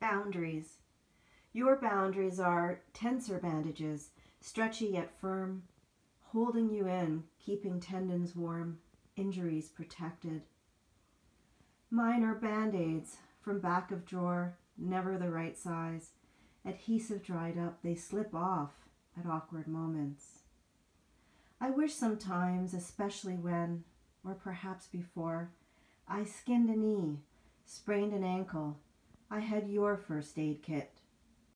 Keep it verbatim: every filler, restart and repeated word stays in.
Boundaries. Your boundaries are tensor bandages, stretchy yet firm, holding you in, keeping tendons warm, injuries protected. Mine are band-aids from back of drawer, never the right size. Adhesive dried up, they slip off at awkward moments. I wish sometimes, especially when, or perhaps before, I skinned a knee, sprained an ankle, I had your first aid kit.